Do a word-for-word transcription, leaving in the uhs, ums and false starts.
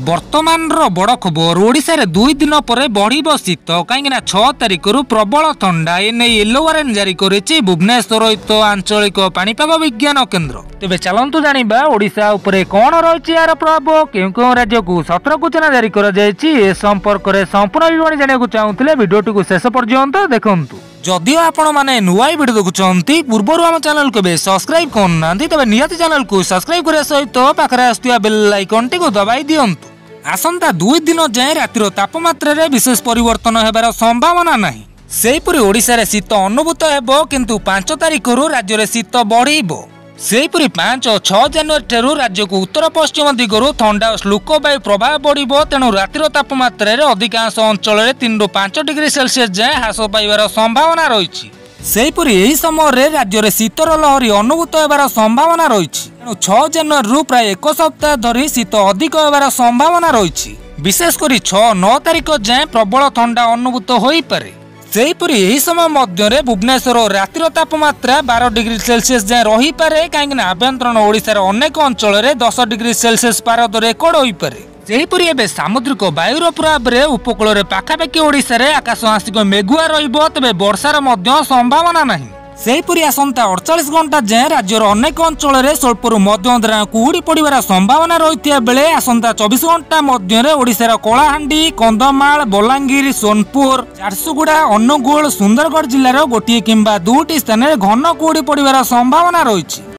वर्तमान बड़ खबर ओडिशा रे दुई दिन पर बढ़ शीत कहीं छह तारिख रु प्रबल ठंडा एने येलो वार्निंग जारी करिछि भुवनेश्वर स्थित आंचलिक पाणीपाग विज्ञान केन्द्र। तेबे चलंतु जानिबा ओडिशा उपरे कोन रहिछि यार प्रभाव केउ केउ राज्य को सतर्क सूचना जारी करा जायछि ए संपर्क रे संपूर्ण विवरण जानिବାକୁ चाहुथिले भिडियोटी को शेष पर्यंत देखंतु। जदियो आपण माने नुआ वीडियो देखुचंती पूर्वरु हम चैनल को बे सब्सक्राइब करनांती तबे नियति चैनल को सब्सक्राइब करे सहित पाखरे आस्तुया बेल आइकन टी को दबाई दियंतु। आसंता दुई दिन जाए रातिर तापमात्रा रे विशेष परिवर्तन हेबार संभावना नहीं। सेहीपरि ओडिशा रे शीत अनुभूत हेबो किंतु पांच तारिख रु राज्य रे शीत बढ़िबो। सेहीपरि पांच और छह जनवरी ठारू राज्य को उत्तर पश्चिम दिगरु ठंडा और श्लुक वायु प्रभाव बढ़िबो तेणु रातिर तापमात्रा रे अधिकांश अंचल रे तीन रु पांच डिग्री सेल्सियस जाए ह्रास पाइबार संभावना रहिछि। सेहीपरि एही समय रे राज्य रे शीतर लहरी अनुभूत हेबार संभावना रहिछि तेणु छह जनवरी रु प्राय एक सप्ताह धरी शीत अधिक हेबार संभावना रहिछि। विशेष करी छह नौ तारिख जाए प्रबल ठंडा अनुभूत होई पारे। सेहीपरि एही समय मध्य भुवनेश्वर रातिर तापमात्रा बारह डिग्री सेल्सियस जाए रही पारे कहीं आभ्यंतरण ओडिशार अनेक अंचल रे दस डिग्री सेल्सियस पारद रेकर्ड होई पारे। सेहीपरि एबे सामुद्रिक वायुर प्रभाव रे उपकूल रे पाखापाखि ओडिशा रे आकाश आंशिक मेघुआ रहिबो तेबे वर्षार मध्य संभावना नहीं। सेहीपरि आसंता अड़तालीस घंटा जाए राज्यर अनेक अंचल रे स्वल्परु मध्यम कुहुड़ी पड़िबार संभावना रहिथिया बेले आसंता चौबीस घंटा मध्य ओडिशार कलाहांडी कंधमाल बलांगीर सोनपुर झारसुगुड़ा अनुगुल सुंदरगढ़ जिल्लार गोटिए किंबा दुईटी स्थान घन कुहुड़ी पड़िबार संभावना रहिछि।